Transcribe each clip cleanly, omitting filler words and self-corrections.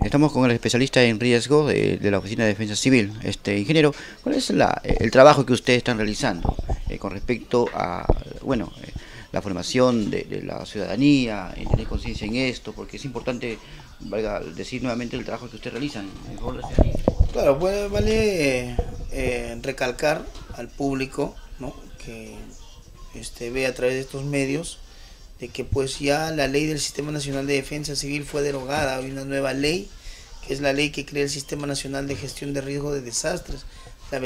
Estamos con el especialista en riesgo de la Oficina de Defensa Civil. Ingeniero, ¿cuál es el trabajo que ustedes están realizando con respecto a, bueno, la formación de la ciudadanía, en tener conciencia en esto? Porque es importante, valga decir nuevamente, el trabajo que ustedes realizan en favor de la ciudadanía. Claro, pues vale recalcar al público, ¿no?, que ve a través de estos medios de que pues ya la ley del Sistema Nacional de Defensa Civil fue derogada. Hay una nueva ley, que es la ley que crea el Sistema Nacional de Gestión de Riesgo de Desastres, la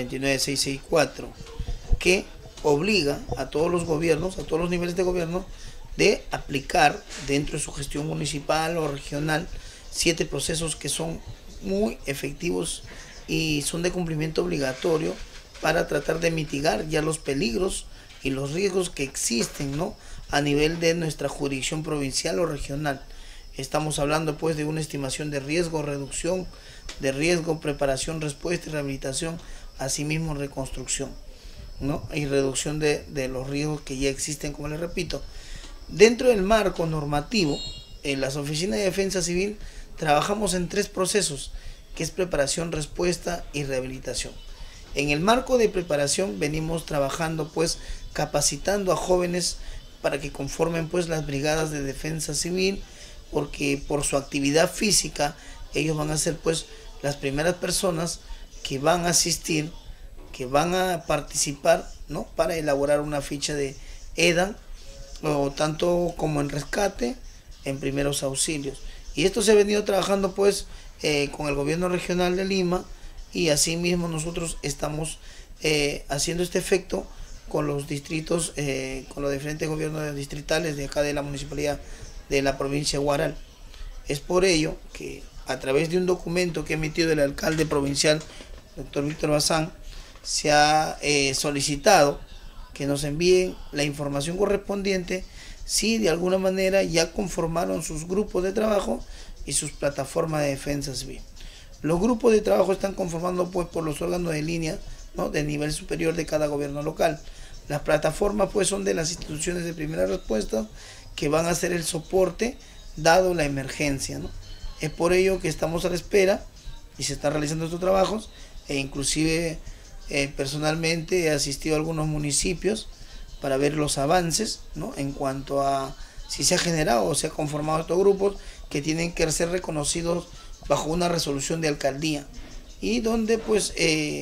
29664, que obliga a todos los gobiernos, a todos los niveles de gobierno, de aplicar dentro de su gestión municipal o regional 7 procesos que son muy efectivos y son de cumplimiento obligatorio para tratar de mitigar ya los peligros y los riesgos que existen, ¿no?, a nivel de nuestra jurisdicción provincial o regional. Estamos hablando pues de una estimación de riesgo, reducción de riesgo, preparación, respuesta y rehabilitación, asimismo reconstrucción, ¿no?, y reducción de los riesgos que ya existen, como les repito. Dentro del marco normativo, en las oficinas de defensa civil trabajamos en 3 procesos, que es preparación, respuesta y rehabilitación. En el marco de preparación venimos trabajando pues capacitando a jóvenes para que conformen pues las brigadas de defensa civil, porque por su actividad física ellos van a ser pues las primeras personas que van a asistir, que van a participar, ¿no?, para elaborar una ficha de EDAN, o tanto como en rescate, en primeros auxilios. Y esto se ha venido trabajando pues con el gobierno regional de Lima, y asimismo nosotros estamos haciendo este efecto con los distritos, con los diferentes gobiernos distritales de acá de la municipalidad de la provincia de Huaral. Es por ello que a través de un documento que ha emitido el alcalde provincial, doctor Víctor Bazán, se ha solicitado que nos envíen la información correspondiente si de alguna manera ya conformaron sus grupos de trabajo y sus plataformas de defensa civil. Los grupos de trabajo están conformados pues por los órganos de línea, ¿no?, de nivel superior de cada gobierno local. Las plataformas pues son de las instituciones de primera respuesta que van a hacer el soporte dado la emergencia, ¿no? Es por ello que estamos a la espera y se están realizando estos trabajos, e inclusive personalmente he asistido a algunos municipios para ver los avances, ¿no?, en cuanto a si se ha generado o se ha conformado estos grupos que tienen que ser reconocidos bajo una resolución de alcaldía, y donde pues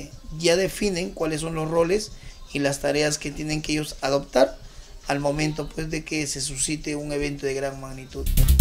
ya definen cuáles son los roles y las tareas que tienen que ellos adoptar al momento pues de que se suscite un evento de gran magnitud.